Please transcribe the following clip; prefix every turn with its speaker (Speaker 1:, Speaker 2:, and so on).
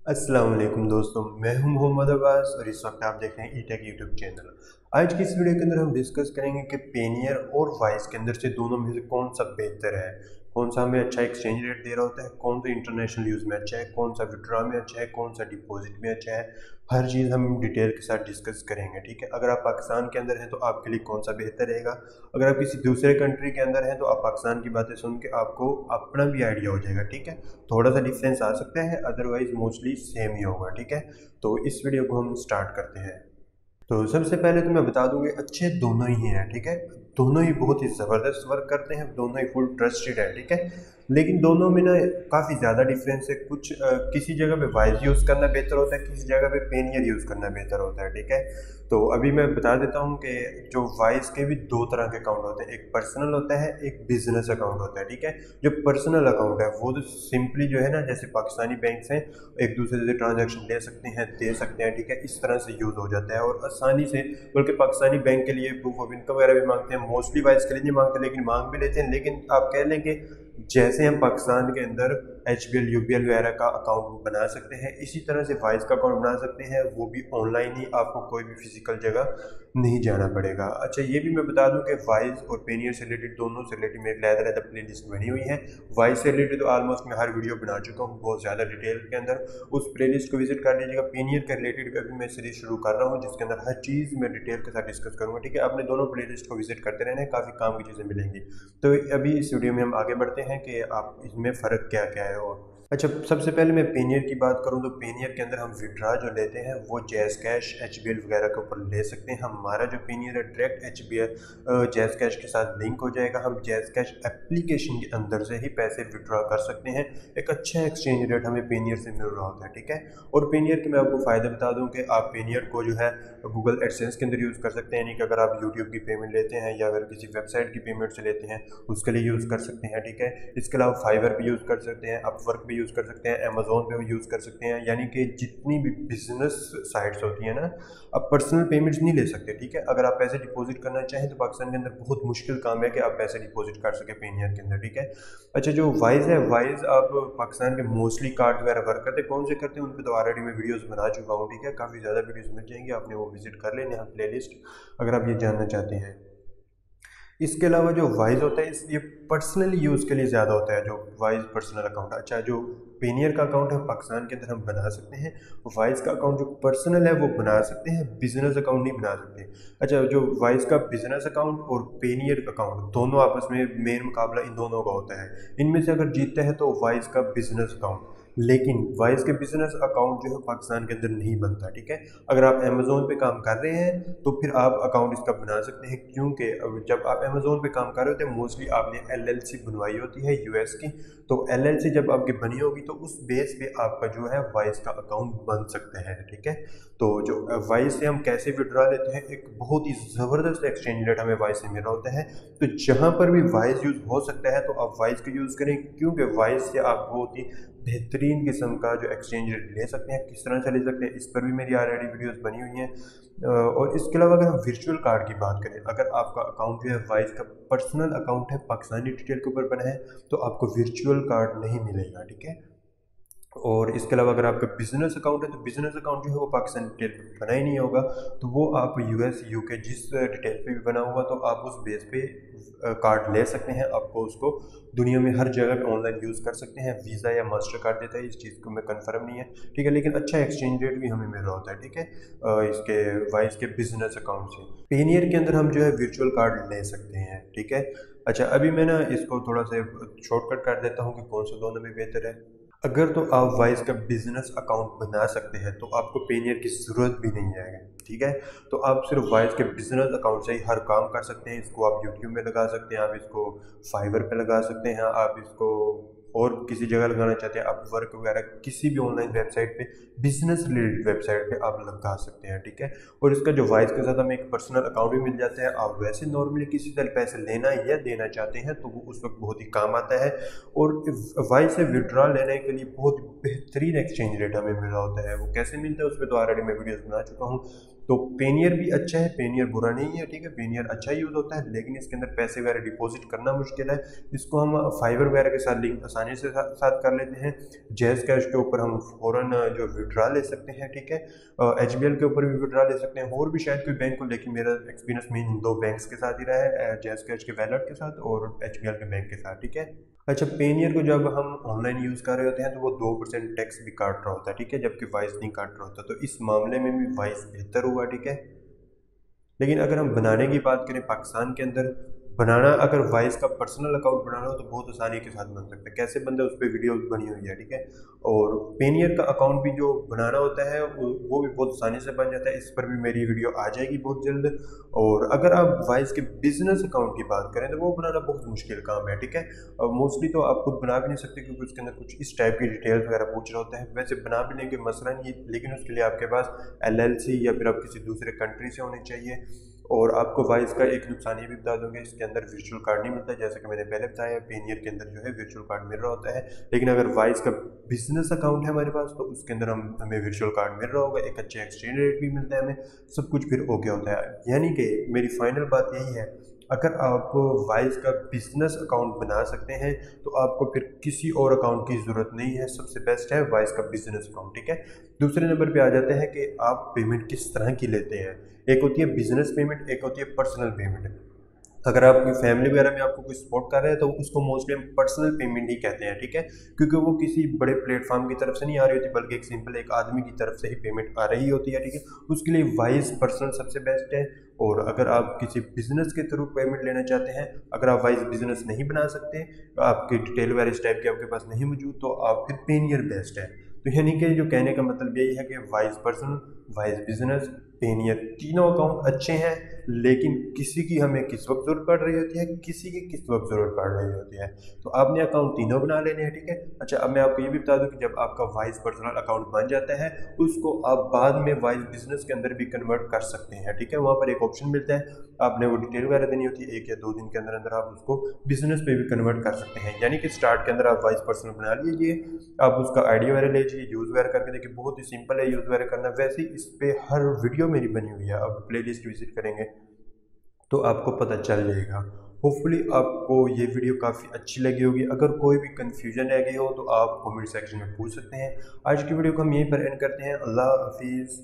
Speaker 1: अस्सलाम वालेकुम दोस्तों, मैं हूं मोहम्मद अब्बास और इस वक्त आप देख रहे हैं ई टेक यूट्यूब चैनल। आज की इस वीडियो के अंदर हम डिस्कस करेंगे कि पेनियर और वाइस के अंदर से दोनों में से कौन सा बेहतर है, कौन सा हमें अच्छा एक्सचेंज रेट दे रहा होता है, कौन सा इंटरनेशनल यूज़ में अच्छा है, कौन सा विड्रॉ में अच्छा है, कौन सा डिपॉजिट में अच्छा है। हर चीज़ हम डिटेल के साथ डिस्कस करेंगे, ठीक है। अगर आप पाकिस्तान के अंदर हैं तो आपके लिए कौन सा बेहतर रहेगा, अगर आप किसी दूसरे कंट्री के अंदर हैं तो आप पाकिस्तान की बातें सुन के आपको अपना भी आइडिया हो जाएगा, ठीक है। थोड़ा सा डिफरेंस आ सकता है, अदरवाइज मोस्टली सेम ही होगा, ठीक है। तो इस वीडियो को हम स्टार्ट करते हैं। तो सबसे पहले तो मैं बता दूं कि अच्छे दोनों ही हैं, ठीक है। दोनों ही बहुत ही ज़बरदस्त वर्क करते हैं, दोनों ही फुल ट्रस्टेड है, ठीक है। लेकिन दोनों में ना काफ़ी ज़्यादा डिफरेंस है। कुछ किसी जगह पे वाइज यूज़ करना बेहतर होता है, किसी जगह पे पेनियर यूज़ करना बेहतर होता है, ठीक है। तो अभी मैं बता देता हूँ कि जो वाइज के भी दो तरह के अकाउंट होते हैं, एक पर्सनल होता है, एक बिजनेस अकाउंट होता है, ठीक है। जो पर्सनल अकाउंट है वो तो सिंपली जो है ना, जैसे पाकिस्तानी बैंक्स हैं, एक दूसरे से ट्रांजैक्शन ले सकते हैं, दे सकते हैं, ठीक है। इस तरह से यूज़ हो जाता है और आसानी से, बल्कि पाकिस्तानी बैंक के लिए प्रूफ ऑफ इनकम वगैरह भी मांगते हैं, मोस्टली वाइज के लिए नहीं मांगते लेकिन मांग भी लेते हैं। लेकिन आप कह लें कि जैसे हम पाकिस्तान के अंदर HBL UBL वगैरह का अकाउंट बना सकते हैं, इसी तरह से वाइज का अकाउंट बना सकते हैं, वो भी ऑनलाइन ही, आपको कोई भी फिजिकल जगह नहीं जाना पड़ेगा। अच्छा, ये भी मैं बता दूं कि वाइज और पेनियर से रिलेटेड, दोनों से रिलेटेड मेरी अलग-अलग प्ले लिस्ट बनी हुई है। वाइज से रिलेटेड तो ऑलमोस्ट मैं हर वीडियो बना चुका हूँ बहुत ज़्यादा डिटेल के अंदर, उस प्ले लिस्ट को विजिट कर लीजिएगा। पेनियर के रिलेटेड भी अभी मैं सीरीज शुरू कर रहा हूँ जिसके अंदर हर चीज़ मैं डिटेल के साथ डिस्कस करूँगा, ठीक है। आपने दोनों प्ले लिस्ट को विजिट करते रहना है, काफ़ी काम की चीज़ें मिलेंगी। तो अभी इस वीडियो में हम आगे बढ़ते हैं कि आप इसमें फ़र्क क्या क्या है। और अच्छा, सबसे पहले मैं पेनियर की बात करूं तो पेनियर के अंदर हम विड्रा जो लेते हैं वो जैज़ कैश HBL वगैरह के ऊपर ले सकते हैं। हमारा जो पेनियर है डायरेक्ट HBL जैज़ कैश के साथ लिंक हो जाएगा, हम जैज़ कैश एप्लीकेशन के अंदर से ही पैसे विड्रा कर सकते हैं। एक अच्छा एक्सचेंज रेट हमें पेनियर से मिल रहा होता है, ठीक है। और पेनियर के मैं आपको फ़ायदे बता दूँ कि आप पेनियर को जो है गूगल एडसेंस के अंदर यूज़ कर सकते हैं, यानी कि अगर आप यूट्यूब की पेमेंट लेते हैं या अगर किसी वेबसाइट की पेमेंट से लेते हैं उसके लिए यूज़ कर सकते हैं, ठीक है। इसके अलावा फाइवर भी यूज़ कर सकते हैं, अपवर्क भी यूज़ कर सकते हैं, अमेजोन पे भी यूज़ कर सकते हैं। यानी कि जितनी भी बिजनेस साइट्स होती हैं ना, आप पर्सनल पेमेंट्स नहीं ले सकते, ठीक है। अगर आप पैसे डिपॉजिट करना चाहें तो पाकिस्तान के अंदर बहुत मुश्किल काम है कि आप पैसे डिपॉजिट कर सके पेनियर के अंदर, ठीक है। अच्छा, जो वाइज है, वाइज आप पाकिस्तान के मोस्टली कार्ड वगैरह वर्क करते हैं, कौन से करते हैं उन पर तो ऑलरेडी मैं वीडियोस बना चुका हूँ, ठीक है। काफ़ी ज़्यादा वीडियोस मिल जाएंगे, आपने वो विजिट कर लेना है प्ले लिस्ट, अगर आप ये जानना चाहते हैं। इसके अलावा जो वाइज होता है ये पर्सनली यूज़ के लिए ज़्यादा होता है, जो वाइज पर्सनल अकाउंट। अच्छा, जो पेनियर का अकाउंट है पाकिस्तान के अंदर हम बना सकते हैं, वाइज का अकाउंट जो पर्सनल है वो बना सकते हैं, बिजनेस अकाउंट नहीं बना सकते। अच्छा, जो वाइज का बिजनेस अकाउंट और पेनियर अकाउंट दोनों आपस में मेन मुकाबला इन दोनों का होता है। इनमें से अगर जीतता है तो वाइज का बिजनेस अकाउंट, लेकिन वाइज के बिजनेस अकाउंट जो है पाकिस्तान के अंदर नहीं बनता, ठीक है। अगर आप अमेजोन पे काम कर रहे हैं तो फिर आप अकाउंट इसका बना सकते हैं, क्योंकि जब आप अमेजोन पे काम कर रहे होते हैं मोस्टली आपने LLC बनवाई होती है US की। तो LLC जब आपकी बनी होगी तो उस बेस पे आपका जो है वाइज का अकाउंट बन सकते हैं, ठीक है। तो जो वाइज से हम कैसे विड्रा लेते हैं, एक बहुत ही ज़बरदस्त एक्सचेंज रेट हमें वाइज से मिल रहा होता है। तो जहाँ पर भी वाइज यूज़ हो सकता है तो आप वाइज का यूज़ करें, क्योंकि वाइज से आप बहुत ही बेहतरीन किस्म का जो एक्सचेंज रेट ले सकते हैं। किस तरह से ले सकते हैं इस पर भी मेरी ऑलरेडी वीडियोस बनी हुई हैं। और इसके अलावा अगर हम वर्चुअल कार्ड की बात करें, अगर आपका अकाउंट जो है वाइज का पर्सनल अकाउंट है, पाकिस्तानी डिटेल के ऊपर बना है, तो आपको वर्चुअल कार्ड नहीं मिलेगा, ठीक है। और इसके अलावा अगर आपका बिजनेस अकाउंट है तो बिजनेस अकाउंट जो है वो पाकिस्तान डिटेल पे बना ही नहीं होगा, तो वो आप US UK जिस डिटेल पे भी बना होगा तो आप उस बेस पे कार्ड ले सकते हैं। आपको उसको दुनिया में हर जगह पे ऑनलाइन यूज़ कर सकते हैं। वीज़ा या मास्टर कार्ड देता है, इस चीज़ को मैं कंफर्म नहीं है, ठीक है। लेकिन अच्छा एक्सचेंज रेट भी हमें मिल रहा होता है, ठीक है, इसके वाइज के बिजनेस अकाउंट से। पेनियर के अंदर हम जो है वर्चुअल कार्ड ले सकते हैं, ठीक है। अच्छा, अभी मैं ना इसको थोड़ा सा शॉर्टकट कर देता हूँ कि कौन सा दोनों में बेहतर है। अगर तो आप वाइज का बिजनेस अकाउंट बना सकते हैं तो आपको पेनियर की ज़रूरत भी नहीं है, ठीक है। तो आप सिर्फ वाइज के बिजनेस अकाउंट से ही हर काम कर सकते हैं। इसको आप यूट्यूब में लगा सकते हैं, आप इसको फाइवर पे लगा सकते हैं, आप इसको और किसी जगह लगाना चाहते हैं, आप वर्क वगैरह किसी भी ऑनलाइन वेबसाइट पे, बिजनेस रिलेटेड वेबसाइट पे आप लगा सकते हैं, ठीक है। और इसका जो वाइज के साथ हमें एक पर्सनल अकाउंट भी मिल जाता है। आप वैसे नॉर्मली किसी से पैसे लेना या देना चाहते हैं तो वो उस वक्त बहुत ही काम आता है। और वाइज से विड्रॉ लेने के लिए बहुत बेहतरीन एक्सचेंज रेट हमें मिल रहा होता है। वो कैसे मिलता है उस पर तो ऑलरेडी मैं वीडियोस बना चुका हूँ, तो पेनियर भी अच्छा है, पेनियर बुरा नहीं है, ठीक है, पेनियर अच्छा यूज़ होता है, लेकिन इसके अंदर पैसे वगैरह डिपॉजिट करना मुश्किल है। इसको हम फाइवर वगैरह के साथ लिंक आसानी से साथ कर लेते हैं। जैज़ कैश के ऊपर हम फ़ौरन जो विड्रा ले सकते हैं, ठीक है, HBL के ऊपर भी विड्रा ले सकते हैं, और भी शायद कोई बैंक हो, लेकिन मेरा एक्सपीरियंस में इन 2 बैंक्स के साथ ही रहा है, जैज़ कैश के वैलेट के साथ और HBL के बैंक के साथ, ठीक है। अच्छा, पेनियर को जब हम ऑनलाइन यूज़ कर रहे होते हैं तो वो 2% टैक्स भी काट रहा होता है, ठीक है, जबकि वाइस नहीं काट रहा होता, तो इस मामले में भी वाइस बेहतर हुआ, ठीक है। लेकिन अगर हम बनाने की बात करें पाकिस्तान के अंदर, बनाना अगर वाइस का पर्सनल अकाउंट बनाना हो तो बहुत आसानी के साथ बन सकता है, कैसे बनता है उस पर वीडियो बनी हुई है, ठीक है। और पेनियर का अकाउंट भी जो बनाना होता है वो भी बहुत आसानी से बन जाता है, इस पर भी मेरी वीडियो आ जाएगी बहुत जल्द। और अगर आप वाइस के बिजनेस अकाउंट की बात करें तो वो बनाना बहुत मुश्किल काम है, ठीक है। और मोस्टली तो आप खुद बना भी नहीं सकते, क्योंकि उसके अंदर कुछ इस टाइप की डिटेल्स वगैरह पूछ रहे होते हैं। वैसे बना भी लेंगे, मसला नहीं, लेकिन उसके लिए आपके पास LLC या फिर आप किसी दूसरे कंट्री से होनी चाहिए। और आपको वाइस का एक नुकसान ये भी बता दूंगा, इसके अंदर वर्चुअल कार्ड नहीं मिलता, जैसे कि मैंने पहले बताया, पेनियर के अंदर जो है वर्चुअल कार्ड मिल रहा होता है। लेकिन अगर वाइस का बिजनेस अकाउंट है हमारे पास तो उसके अंदर हमें वर्चुअल कार्ड मिल रहा होगा, एक अच्छा एक्सचेंज रेट भी मिलता है हमें, सब कुछ फिर ओके होता है। यानी कि मेरी फाइनल बात यही है, अगर आप वाइस का बिजनेस अकाउंट बना सकते हैं तो आपको फिर किसी और अकाउंट की ज़रूरत नहीं है, सबसे बेस्ट है वाइस का बिजनेस अकाउंट, ठीक है। दूसरे नंबर पे आ जाते हैं कि आप पेमेंट किस तरह की लेते हैं। एक होती है बिजनेस पेमेंट, एक होती है पर्सनल पेमेंट। अगर आपकी फैमिली वगैरह में आपको कोई सपोर्ट कर रहा है तो उसको मोस्टली हम पर्सनल पेमेंट ही कहते हैं, ठीक है, क्योंकि वो किसी बड़े प्लेटफॉर्म की तरफ से नहीं आ रही होती, बल्कि एक सिंपल एक आदमी की तरफ से ही पेमेंट आ रही होती है, ठीक है। उसके लिए वाइज पर्सनल सबसे बेस्ट है। और अगर आप किसी बिजनेस के थ्रू पेमेंट लेना चाहते हैं, अगर आप वाइज बिजनेस नहीं बना सकते, आपकी डिटेल वगैरह इस टाइप की आपके पास नहीं मौजूद, तो आप फिर पेनियर बेस्ट है। तो यानी कि जो कहने का मतलब यही है कि Wise personal, Wise business, Payoneer, तीनों अकाउंट अच्छे हैं, लेकिन किसी की हमें किस वक्त ज़रूरत पड़ रही होती है, किसी की किस वक्त ज़रूरत पड़ रही होती है। तो आपने अकाउंट तीनों बना लेने हैं, ठीक है। अच्छा, अब मैं आपको ये भी बता दूं कि जब आपका वाइज पर्सनल अकाउंट बन जाता है उसको आप बाद में वाइज बिजनेस के अंदर भी कन्वर्ट कर सकते हैं, ठीक है। वहाँ पर एक ऑप्शन मिलता है, आपने वो डिटेल वगैरह देनी होती है, 1 या 2 दिन के अंदर अंदर आप उसको बिजनेस पे भी कन्वर्ट कर सकते हैं। यानी कि स्टार्ट के अंदर आप वाइज पर्सनल बना लीजिए, आप उसका आइडिया वगैरह लीजिए, यूज़ वगैरह करके देखिए, बहुत ही सिंपल है यूज़ वगैरह करना। वैसे ही इस पर हर वीडियो मेरी बनी हुई है, आप प्ले लिस्ट विजिट करेंगे तो आपको पता चल जाएगा। होपफुली आपको ये वीडियो काफ़ी अच्छी लगी होगी। अगर कोई भी कन्फ्यूजन रह गई हो तो आप कमेंट सेक्शन में पूछ सकते हैं। आज की वीडियो को हम यहीं पर एंड करते हैं। अल्लाह हाफिज़।